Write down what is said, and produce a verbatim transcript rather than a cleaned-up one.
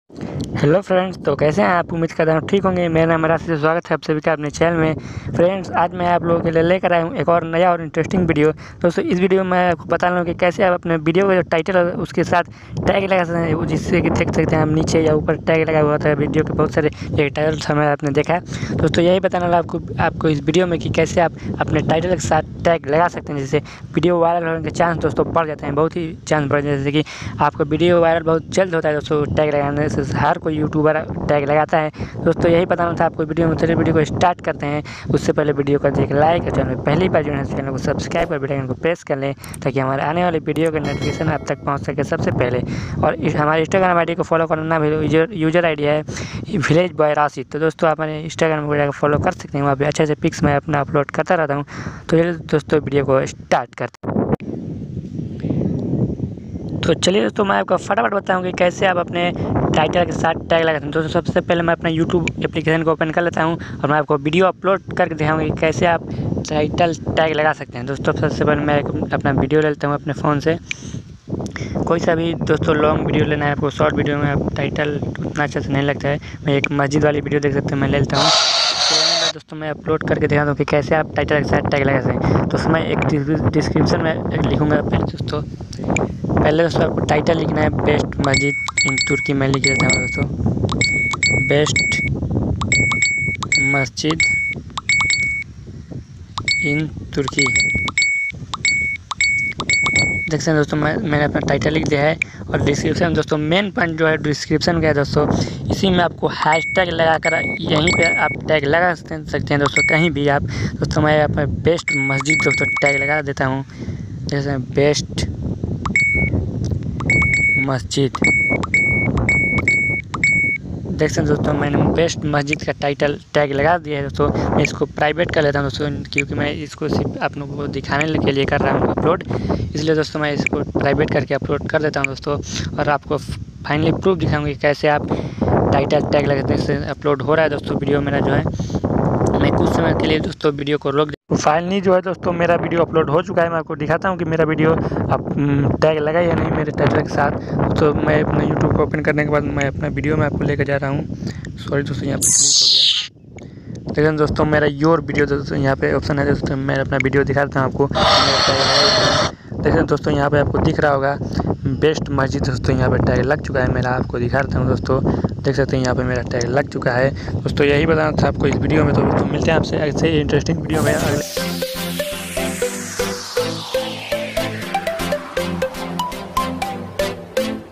Hello friends, तो कैसे हैं आप? उम्मीद करता हूँ ठीक होंगे। मेरा नाम राशि से स्वागत है आप सभी का अपने चैनल में। फ्रेंड्स, आज मैं आप लोगों के लिए लेकर आया हूँ एक और नया और इंटरेस्टिंग वीडियो। दोस्तों, इस वीडियो में मैं आपको बता रहा हूँ कि कैसे आप अपने वीडियो का जो टाइटल है उसके साथ टैग लगा सकते हैं, जिससे कि देख सकते हैं आप नीचे या ऊपर टैग लगा हुआ होता है वीडियो के बहुत सारे ये टाइटल समय आपने देखा है। दोस्तों, यही बताने वाला आपको आपको इस वीडियो में कि कैसे आप अपने टाइटल के साथ टैग लगा सकते हैं, जिससे वीडियो वायरल होने के चांस दोस्तों बढ़ जाते हैं, बहुत ही चांस बढ़ जाते हैं। जैसे कि आपका वीडियो वायरल बहुत जल्द होता है दोस्तों टैग लगाने से, हर कोई यूट्यूबर टैग लगाता है। दोस्तों, यही बताना था आपको वीडियो में। चलिए वीडियो को स्टार्ट करते हैं। उससे पहले वीडियो को देख लाइक और चैनल में पहली बार जुड़े हैं चैनल को सब्सक्राइब कर बेल को प्रेस कर लें, ताकि हमारे आने वाले वीडियो का नोटिफिकेशन आप तक पहुंच सके सबसे पहले। और इस हमारे इंस्टाग्राम आई डी को फॉलो करना ना भूलें। यूजर यूजर आई डी है विलेज बॉय राशिद। तो दोस्तों, आप हमारे इंस्टाग्राम को जाकर फॉलो कर सकते हैं, वहाँ पर अच्छे से पिक्स मैं अपना अपलोड करता रहता हूँ। तो चलिए दोस्तों, वीडियो को स्टार्ट करते हैं। तो चलिए दोस्तों, मैं आपको फटाफट बताऊं कि कैसे आप अपने टाइटल के साथ टैग लगाते हैं। दोस्तों, सबसे पहले मैं अपना यूट्यूब एप्लीकेशन को ओपन कर लेता हूं और मैं आपको वीडियो अपलोड करके दिखाऊंगा कि कैसे आप टाइटल टैग लगा सकते हैं। दोस्तों, सबसे पहले मैं अपना वीडियो ले लेता हूँ अपने फ़ोन से। कोई सा भी दोस्तों लॉन्ग वीडियो लेना है आपको, शॉर्ट वीडियो में आप टाइटल उतना अच्छा से नहीं लगता है। मैं एक मस्जिद वाली वीडियो देख सकते हैं, मैं ले लेता हूँ। तो दोस्तों, मैं अपलोड करके दिखा दूँ कि कैसे आप टाइटल के साथ टैग लगा सकते हैं। तो मैं एक डिस्क्रिप्शन में लिखूँगा पहले दोस्तों। पहले दोस्तों आपको टाइटल लिखना है बेस्ट मस्जिद इन तुर्की। मैं लिख देता हूँ दोस्तों, बेस्ट मस्जिद इन तुर्की। देख सकते हैं दोस्तों, मैं मैंने अपना टाइटल लिख दिया है। और डिस्क्रिप्शन दोस्तों, मेन पॉइंट जो है डिस्क्रिप्शन का है दोस्तों, इसी में आपको हैशटैग लगाकर यहीं पे आप टैग लगा सकते हैं दोस्तों, कहीं भी आप। दोस्तों, मैं अपना बेस्ट मस्जिद दोस्तों टैग लगा देता हूँ। जैसे बेस्ट मस्जिद, देख सकते हैं दोस्तों, मैंने बेस्ट मस्जिद का टाइटल टैग लगा दिया है दोस्तों। मैं इसको प्राइवेट कर लेता हूँ दोस्तों, क्योंकि मैं इसको सिर्फ आप लोगों को दिखाने के लिए कर रहा हूँ अपलोड, इसलिए दोस्तों मैं इसको प्राइवेट करके अपलोड कर देता हूँ दोस्तों। और आपको फाइनली प्रूफ दिखाऊंगी कैसे आप टाइटल टैग लगाते हैं। अपलोड हो रहा है दोस्तों वीडियो मेरा जो है। मैं कुछ समय के लिए दोस्तों वीडियो को रोक दे। फाइनली जो है दोस्तों, मेरा वीडियो अपलोड हो चुका है। मैं आपको दिखाता हूँ कि मेरा वीडियो आप टैग लगा या नहीं मेरे टाइटल के साथ। तो मैं अपना यूट्यूब को ओपन करने के बाद मैं अपना वीडियो में आपको लेकर जा रहा हूँ। सॉरी दोस्तों, यहाँ पे क्लिक हो गया। लेकिन दोस्तों, मेरा योर वीडियो दोस्तों यहाँ पे ऑप्शन है दोस्तों, मैं अपना वीडियो दिखा देता हूँ आपको। देखिए दोस्तों, यहाँ पे आपको दिख रहा होगा बेस्ट मस्जिद दोस्तों, यहाँ पे टैग लग चुका है मेरा। आपको दिखा देता हूँ दोस्तों, देख सकते हैं यहाँ पे मेरा टैग लग चुका है दोस्तों। यही बताना था आपको इस वीडियो में। तो दोस्तों, मिलते हैं आपसे ऐसे इंटरेस्टिंग वीडियो में अगले।